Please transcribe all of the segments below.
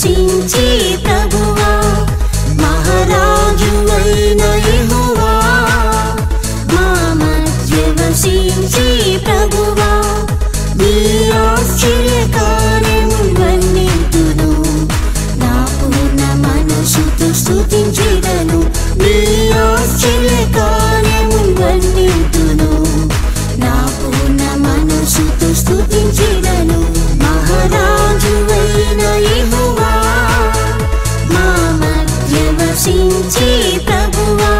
నివసించే ప్రభువా మహారాజువైన యెహోవా మా మధ్య వసించే ప్రభువా నీ ఆశ్చర్యకార్యములు వర్ణింతును నా పూర్ణ మనసుతో స్తుతించెదను నీ ఆశ్చర్యకార్యములు వర్ణింతును నా పూర్ణ మనసుతో స్తుతించెదను మహారాజువైన యెహోవా మా మధ్య వసించే ప్రభువా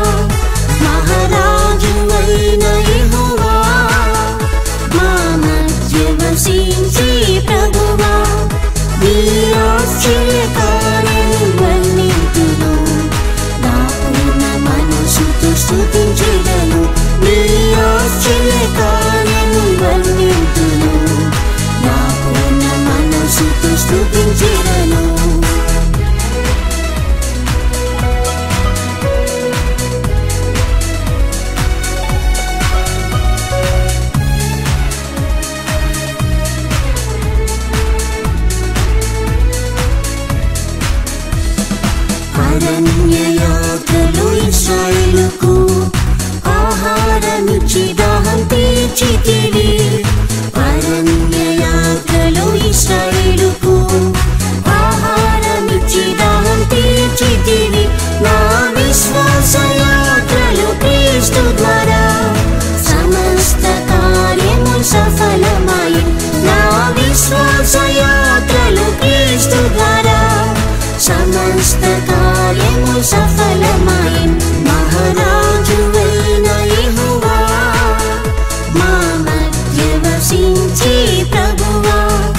మహారాజువైన యెహోవా మా మధ్య వసించే ప్రభువా నీ ఆశ్చర్యకార్యములు వర్ణింతును నా పూర్ణ మనసుతో స్తుతించెదను నీ ఆశ్చర్యకార్యములు వర్ణింతును నా పూర్ణ మనసుతో స్తుతించెదను అరణ్యయాత్రలో ఇశ్రాయేలుకు ఆహారమిచ్చి దాహం తీర్చితివి అరణ్యయాత్రలో ఇశ్రాయేలుకు ఆహారమిచ్చి దాహం తీర్చితివి నా విశ్వాస యాత్రలో క్రీస్తు ద్వారా సమస్త కార్యములు సఫలమయ్యి నా విశ్వాస యాత్రలో క్రీస్తు ద్వారా సమస్త కార్యములు సఫలమయ్యి మహారాజువైన యెహోవా మా మధ్య వసించే ప్రభువా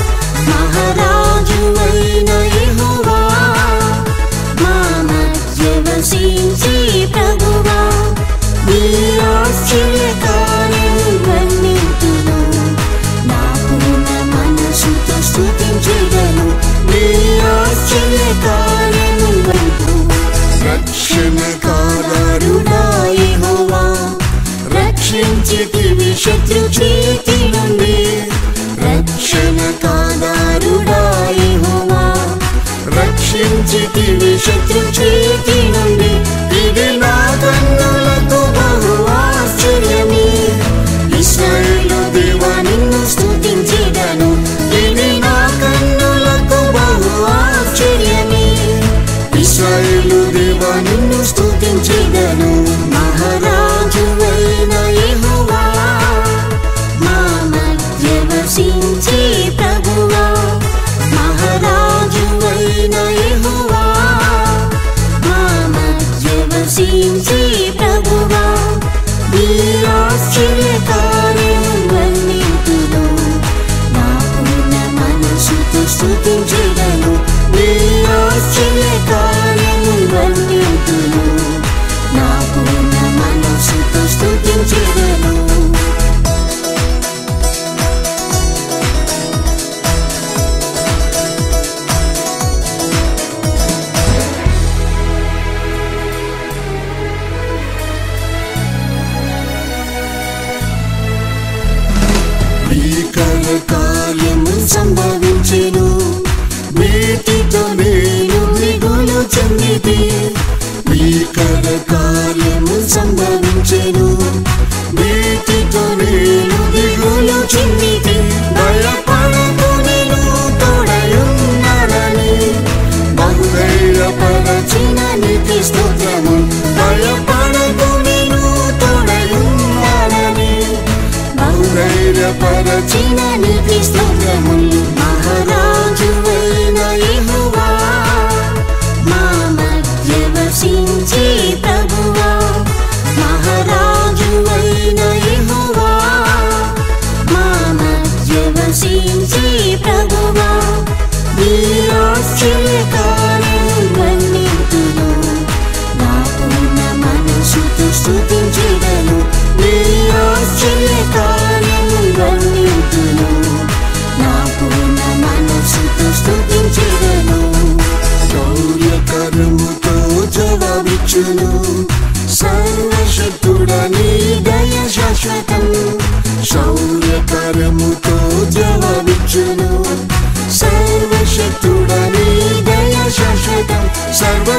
మహారాజువైన యెహోవా మా మధ్య వసించే ప్రభువా నీ ఆశ్చర్యకార్యములు వర్ణింతును నా పూర్ణ మనసుతో స్తుతించెదను నీ ఆశ్చర్యకార్యములు వర్ణింతును రక్షణకారుడా యెహోవా రక్షించితివి శత్రు చేతి నుండి రక్షణకారుడా యెహోవా రక్షించితివి శత్రు చేతి నుండి ఇది నా కన్నులకు బహు ఆశ్చర్యమే ఇశ్రాయేలు దేవా నిన్ను స్తుతించెదను ఇది నా కన్నులకు బహు ఆశ్చర్యమే ఇశ్రాయేలు దేవా నిన్ను స్తుతించెదను మహారాజువైన యెహోవా మా మధ్య వసించే ప్రభువా మహారాజువైన యెహోవా మా మధ్య వసించే ప్రభువా నీ ఆశ్చర్యకార్యములు వర్ణింతును నా పూర్ణ మనసుతో స్తుతించెదను నీ ఆశ్చర్యకార్యములు వర్ణింతును నా పూర్ణ మనసుతో స్తుతించెదను భీకర కార్యము సంభవించెను వీటితో నేను దిగులు చెందితి భీకర కార్యము సంభవించెను వీటితో నేను దిగులు చెందితి భయపడకు నేను తోడయున్నానని బహుధైర్యపరచిన నీతి స్తోత్రము భయపడకు నేను తోడయున్నానని బహుధైర్యపరచిన నీతి స్తోత్రము మహారాజువైన యెహోవా మా మధ్య వసించే ప్రభువా మహారాజువైన యెహోవా మా మధ్య వసించే ప్రభువా నీ ఆశ్చర్యకార్యములు వర్ణింతును నా పూర్ణ మనసుతో స్తుతించెదను నీ ఆశ్చర్యకార్యములు వర్ణింతును నా పూర్ణ మనసుతో స్తుతించెదను శౌర్యకరముతో జవాబిచ్చును సర్వశక్తుడా నీ దయ శాశ్వతం శౌర్యకరముతో జవాబిచ్చును సర్వశక్తుడా నీ దయ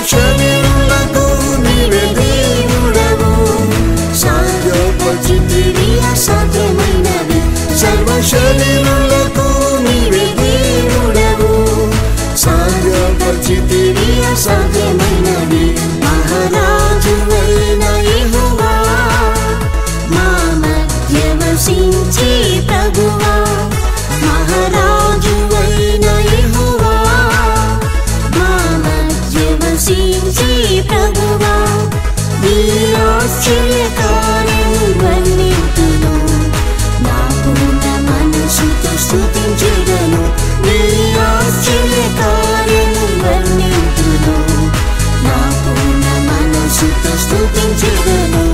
శరీరులకు నీవే దేవుడవు సాధ్యపరిచితివి అసాధ్యమైనవి సర్వ శరీరులకు నీవే దేవుడవు సాధ్యపరిచితివి అసాధ్యమైనవి మహారాజువైన యెహోవా మా మధ్య వసించే ప్రభువా మహారాజువైన యెహోవా మా మధ్య వసించే ప్రభువా నీ ఆశ్చర్యకార్యము వర్ణింతును నా పూర్ణ మనసుతో స్తుతించెదను నీ ఆశ్చర్యకార్యము వర్ణింతును నా పూర్ణ మనసుతో స్తుతించెదను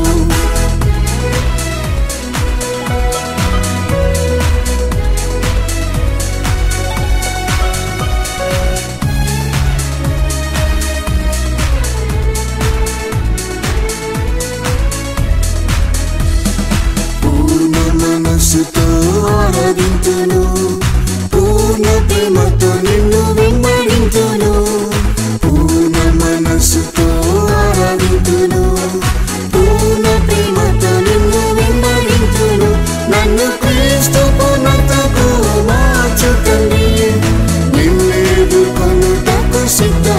మనసుతో ఆరాధింతును పూర్ణ ప్రేమతో నిన్ను వెంబడింతును పూర్ణ మనసుతో ఆరాధింతును పూర్ణ ప్రేమతో నిన్ను వెంబడింతును నన్ను క్రీస్తు పూర్ణతకు మార్చు తండ్రి నిన్నెదుర్కొనుటకు సిద్ధ